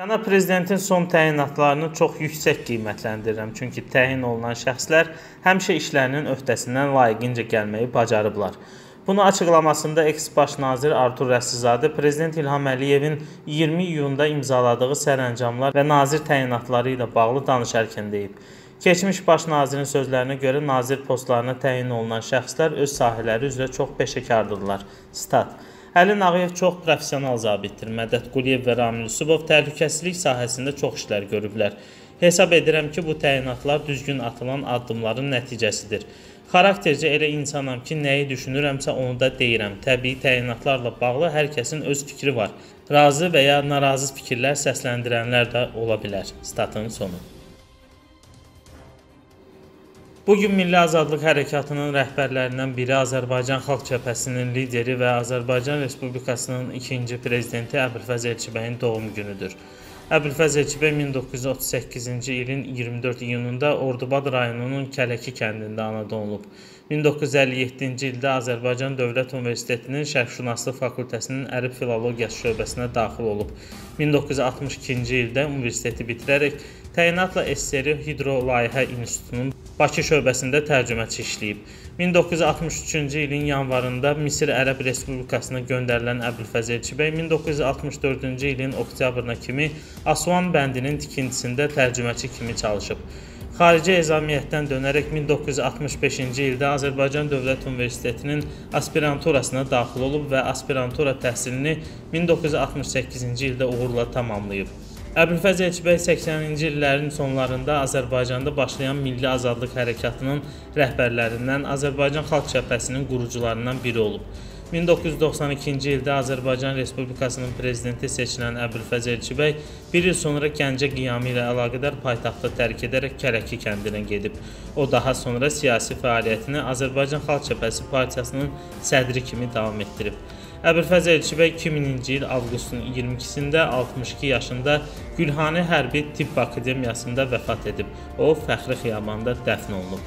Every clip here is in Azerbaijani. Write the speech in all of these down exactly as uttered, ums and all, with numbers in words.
Cənab Prezidentin son təyinatlarını çox yüksək qiymətləndirirəm, çünki təyin olunan şəxslər həmişə işlərinin öhdəsindən layiqincə gəlməyi bacarıblar. Bunu açıqlamasında eks-baş nazir Artur Rəslizadə Prezident İlham Əliyevin iyirmi iyunda imzaladığı sərəncamlar və nazir təyinatları ilə bağlı danışarkən deyib. Keçmiş baş nazirin sözlərinə görə nazir postlarına təyin olunan şəxslər öz sahələri üzrə çox peşəkardırlar. Stat. Əli Nağıyev çox professional zabitdir. Mədət Quliyev və Ramil Yusubov təhlükəsizlik sahəsində çox işlər görüblər. Hesab edirəm ki, bu təyinatlar düzgün atılan addımların nəticəsidir. Xaraktercə elə insanam ki, nəyi düşünürəmsə onu da deyirəm. Təbii təyinatlarla bağlı hər kəsin öz fikri var. Razı və ya narazı fikirlər səsləndirənlər də ola bilər. Statın sonu. Bugün Milli Azadlıq Hərəkatının rəhbərlərindən biri Azərbaycan Xalq Cəbhəsinin lideri və Azərbaycan Respublikasının ikinci prezidenti Əbülfəz Elçibəyin doğum günüdür. Əbülfəz Elçibəy min doqquz yüz otuz səkkizinci ilin iyirmi dörd iyununda Ordubad rayonunun Kələki kəndində anadan olub. min doqquz yüz əlli yeddinci ildə Azərbaycan Dövlət Universitetinin Şərqşünaslıq Fakültəsinin Ərəb Filologiyası şöbəsinə daxil olub. min doqquz yüz altmış ikinci ildə universiteti bitirərək təyinatla S S R Hidrolayihə İnstitutunun Bakı şöbəsində tərcüməçi işləyib. min doqquz yüz altmış üçüncü ilin yanvarında Misir Ərəb Respublikasına göndərilən Əbülfəz Elçibəy min doqquz yüz altmış dördüncü ilin oktyabrına kimi Aswan bəndinin tikintisində tərcüməçi kimi çalışıb. Xarici ezamiyyətdən dönərək min doqquz yüz altmış beşinci ildə Azərbaycan Dövlət Universitetinin aspiranturasına daxil olub və aspirantura təhsilini min doqquz yüz altmış səkkizinci ildə uğurla tamamlayıb. Əbülfəz Elçibəy səksəninci illərin sonlarında Azərbaycanda başlayan Milli Azadlıq Hərəkatının rəhbərlərindən, Azərbaycan Xalq Cəbhəsinin qurucularından biri olub. min doqquz yüz doxsan ikinci ildə Azərbaycan Respublikasının prezidenti seçilən Əbülfəz Elçibəy bir il sonra Gəncə qiyamı ilə əlaqədar paytaxtı tərk edərək Kələki kəndinə gedib. O daha sonra siyasi fəaliyyətini Azərbaycan Xalq Cəbhəsi Partiyasının sədri kimi davam etdirib. Əbülfəz Elçibəy iki mininci il avqustun iyirmi ikisində altmış iki yaşında Gülhane Hərbi Tibb Akademiyasında vəfat edib. O, Fəxri Xiyabanda dəfn olunub.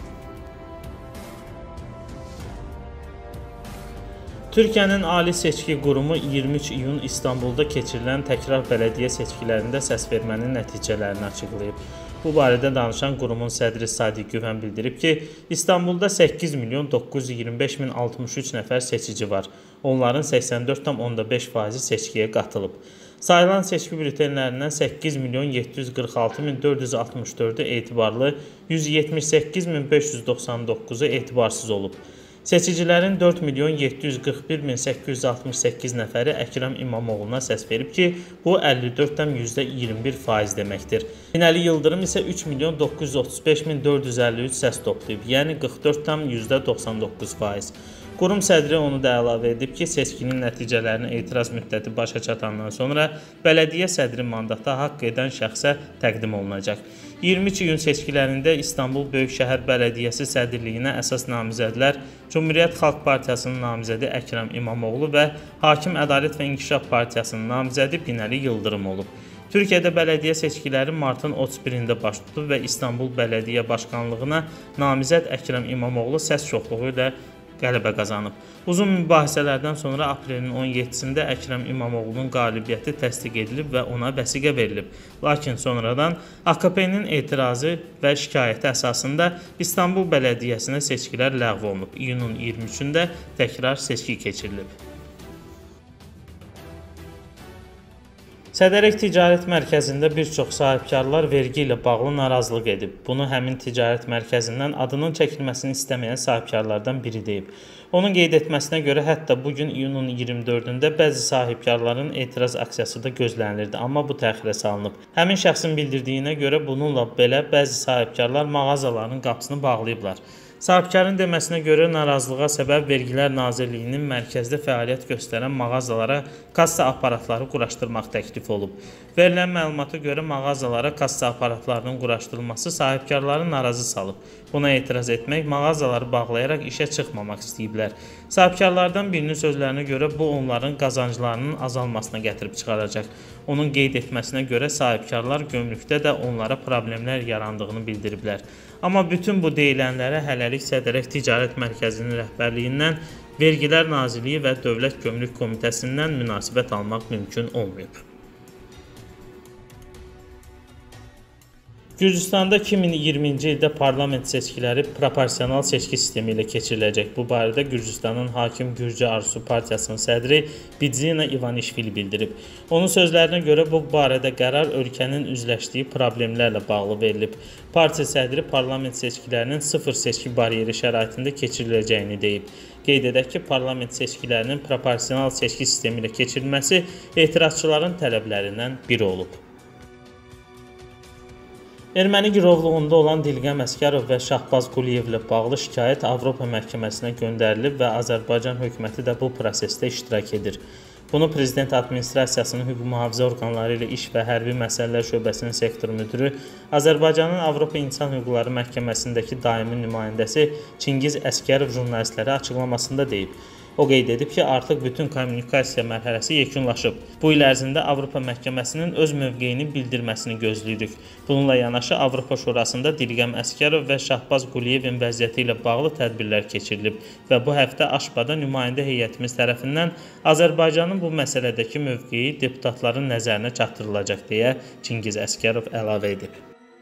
Türkiyənin Ali Seçki Qurumu iyirmi üç iyun İstanbulda keçirilən təkrar bələdiyyə seçkilərində səsvermənin nəticələrini açıqlayıb. Bu barədə danışan qurumun sədri Sadiq Güvən bildirib ki, İstanbulda səkkiz milyon doqquz yüz iyirmi beş min altmış üç nəfər seçici var. Onların səksən dörd tam onda beş faizi seçkiyə qatılıb. Sayılan seçki bültenlərindən səkkiz milyon yeddi yüz qırx altı min dörd yüz altmış dördü etibarlı, yüz yetmiş səkkiz min beş yüz doxsan doqquzu etibarsız olub. Seçicilərin dörd milyon yeddi yüz qırx bir min səkkiz yüz altmış səkkiz nəfəri Əkrəm İmamoğluna səs verib ki, bu əlli dörd tam yüzdə iyirmi bir faiz deməkdir. Binəli Yıldırım isə üç milyon doqquz yüz otuz beş min dörd yüz əlli üç səs toplayıb, yəni qırx dörd tam yüzdə doxsan doqquz faiz. Qurum sədri onu da əlavə edib ki, seçkinin nəticələrini etiraz müddəti başa çatandan sonra bələdiyyə sədri mandatı haqq edən şəxsə təqdim olunacaq. iyirmi üç iyun seçkilərində İstanbul Böyükşəhər Bələdiyyəsi sədrliyinə əsas namizədlər Cümhuriyyət Xalq Partiyasının namizədi Əkrəm İmamoğlu və Hakim Ədalət və İnkişaf Partiyasının namizədi Binəli Yıldırım olub. Türkiyədə bələdiyyə seçkiləri martın otuz birində baş tutub və İstanbul Bələdiyyə Başkanlığına namizəd Əkrəm İmamoğlu səs çoxluğu ilə qələbə qazanıb. Uzun mübahisələrdən sonra aprelin on yeddisində Əkrəm İmamoğlunun qalibiyyəti təsdiq edilib və ona vəsiqə verilib. Lakin sonradan A K P-nin etirazı və şikayəti əsasında İstanbul Bələdiyyəsinə seçkilər ləğv olunub. İyunun iyirmi üçündə təkrar seçki keçirilib. Sədərək Ticarət Mərkəzində bir çox sahibkarlar vergi ilə bağlı narazılıq edib. Bunu həmin ticarət mərkəzindən adının çəkilməsini istəməyən sahibkarlardan biri deyib. Onun qeyd etməsinə görə hətta bugün iyunun iyirmi dördündə bəzi sahibkarların etiraz aksiyası da gözlənilirdi, amma bu təxirə salınıb. Həmin şəxsin bildirdiyinə görə bununla belə bəzi sahibkarlar mağazalarının qapısını bağlayıblar. Sahibkarın deməsinə görə narazılığa səbəb Vergilər Nazirliyinin mərkəzdə fəaliyyət göstərən mağazalara kassa aparatları quraşdırmaq təklifi olub. Verilən məlumata görə mağazalara kassa aparatlarının quraşdırılması sahibkarları narazı salıb. Buna etiraz etmək, mağazaları bağlayaraq işə çıxmamaq istəyiblər. Sahibkarlardan birinin sözlərinə görə bu onların qazanclarının azalmasına gətirib çıxaracaq. Onun qeyd etməsinə görə sahibkarlar gömrükdə də onlara problemlər yarandığını bildiriblər. Amma bütün bu deyilənlərə hələlik Sədərək Ticarət Mərkəzinin rəhbərliyindən, Vergilər Nazirliyi və Dövlət Gömrük Komitəsindən münasibət almaq mümkün olmayıb. Gürcüstanda iki min iyirminci ildə parlament seçkiləri proporsional seçki sistemi ilə keçiriləcək. Bu barədə Gürcüstanın hakim Gürcü Arzusu partiyasının sədri Bidzina İvanişvili bildirib. Onun sözlərinə görə bu barədə qərar ölkənin üzləşdiyi problemlərlə bağlı verilib. Partiya sədri parlament seçkilərinin sıfır seçki bariyeri şəraitində keçiriləcəyini deyib. Qeyd edək ki, parlament seçkilərinin proporsional seçki sistemi ilə keçirilməsi etirazçıların tələblərindən biri olub. Erməni girovluğunda olan Dilqəm Əsgərov və Şahbaz Quliyevlə bağlı şikayət Avropa məhkəməsinə göndərilib və Azərbaycan hökuməti də bu prosesdə iştirak edir. Bunu Prezident Administrasiyasının hüquq mühafizə orqanları ilə iş və hərbi məsələlər şöbəsinin sektor müdürü, Azərbaycanın Avropa İnsan Hüquqları Məhkəməsindəki daimi nümayəndəsi Çingiz Əsgərov jurnalistlərə açıqlamasında deyib. O qeyd edib ki, artıq bütün kommunikasiya mərhələsi yekunlaşıb. Bu il ərzində Avropa Məhkəməsinin öz mövqeyini bildirməsini gözləyirik. Bununla yanaşı Avropa Şurasında Dilqəm Əsgərov və Şahbaz Quliyevin vəziyyəti ilə bağlı tədbirlər keçirilib və bu həftə Aşbada nümayəndə heyətimiz tərəfindən Azərbaycanın bu məsələdəki mövqeyi deputatların nəzərinə çatdırılacaq deyə Çingiz Əsgərov əlavə edib.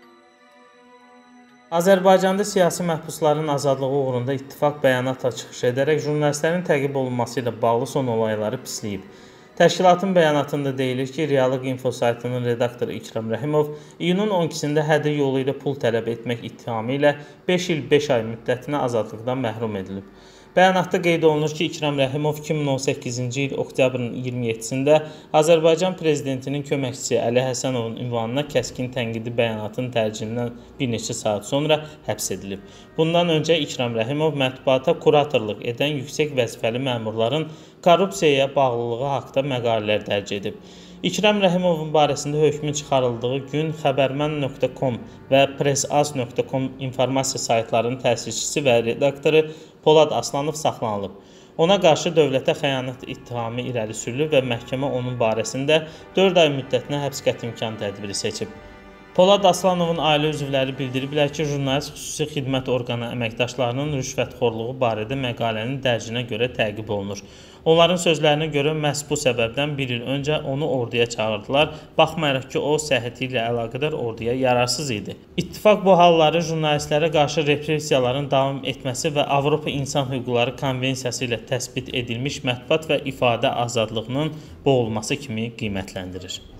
Azərbaycanda siyasi məhbusların azadlığı uğrunda ittifaq bəyanatla çıxış edərək jurnalistlərin təqib olunması ilə bağlı son olayları pisləyib. Təşkilatın bəyanatında deyilir ki, Reallıq info saytının redaktoru İkram Rəhimov iyunun on ikisində hədir yolu ilə pul tələb etmək ittihamı ilə beş il beş ay müddətinə azadlıqdan məhrum edilib. Bəyanatda qeyd olunur ki, İkram Rəhimov iki min on səkkizinci il oktyabrın iyirmi yeddisində Azərbaycan prezidentinin köməkçisi Əli Həsənovun ünvanına kəskin tənqidi bəyanatın tərcihindən bir neçə saat sonra həbs edilib. Bundan öncə İkram Rəhimov mətbuata kuratorluq edən yüksək vəzifəli məmurların korrupsiyaya bağlılığı haqqında məqalələr dərc edib. İkram Rəhimovun barəsində hökmün çıxarıldığı gün xəbərmən nöqtə com və pressaz nöqtə com informasiya saytlarının təsisçisi və redaktoru Polad Aslanov saxlanılıb. Ona qarşı dövlətə xəyanət ittihamı irəli sürülüb və məhkəmə onun barəsində dörd ay müddətinə həbs qəti imkan tədbiri seçib. Polad Aslanovun ailə üzvləri bildiriblər ki, jurnalist xüsusi xidmət orqanı əməkdaşlarının rüşvətxorluğu barədə məqalənin dərcinə görə təqib olunur. Onların sözlərinə görə məhz bu səbəbdən bir il öncə onu orduya çağırdılar, baxmayaraq ki, o səhhəti ilə əlaqədar orduya yararsız idi. İttifaq bu halları jurnalistlərə qarşı repressiyaların davam etməsi və Avropa İnsan Hüquqları Konvensiyası ilə təsbit edilmiş mətbuat və ifadə azadlığının boğulması kimi qiymətləndirir.